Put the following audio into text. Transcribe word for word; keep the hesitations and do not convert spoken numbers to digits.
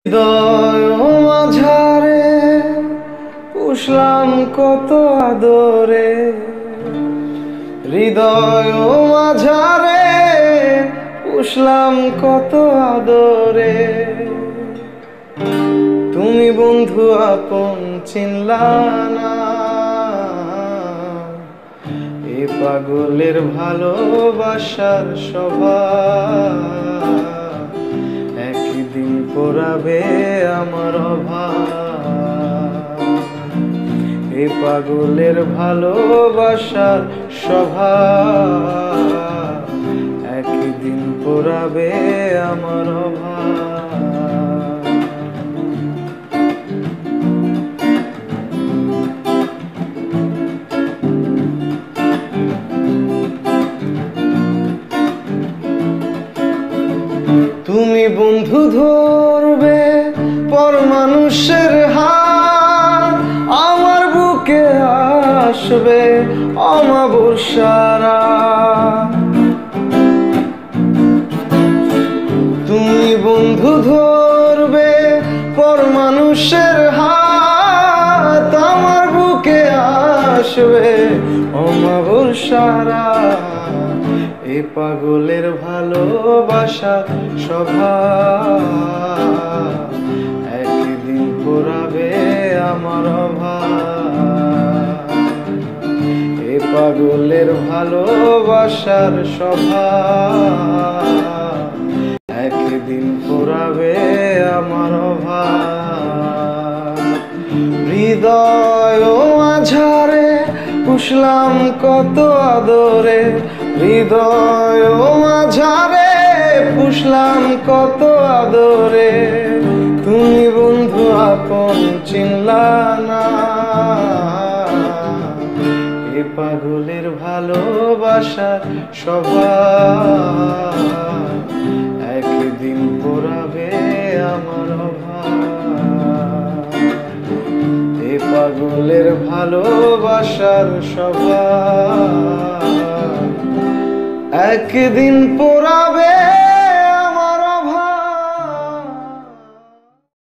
হৃদয় মাঝারে পুষলাম কত আদরে, হৃদয় মাঝারে পুষলাম কত আদরে। তুমি বন্ধু আপন চিনলা না, এ পাগলের ভালোবাসার স্বভাব একদিন পোড়াবে আমার অভাব। এ পাগলের ভালোবাসার স্বভাব একদিন পোড়াবে আমার অভাব। তুমি বন্ধু ধরবে পর মানুষের হাত, আমার বুকে আসবে অমাবস্যারা। তুমি বন্ধু ধরবে পর মানুষের হাত, আমার বুকে আসবে অমাবস্যারা। এ পাগলের ভালোবাসা স্বভাব একদিন পোড়াবে আমার অভাব। এ পাগলের ভালোবাসার স্বভাব একদিন পোড়াবে আমার অভাব। হৃদয় মাঝারে পুষলাম কত আদরে, হৃদয় মাঝারে পুষলাম কত আদরে। তুমি বন্ধু আপন চিনলা না, এ পাগলের ভালোবাসার স্বভাব একদিন পোড়াবে আমার অভাব। এ পাগলের ভালোবাসার স্বভাব একদিন পোড়াবে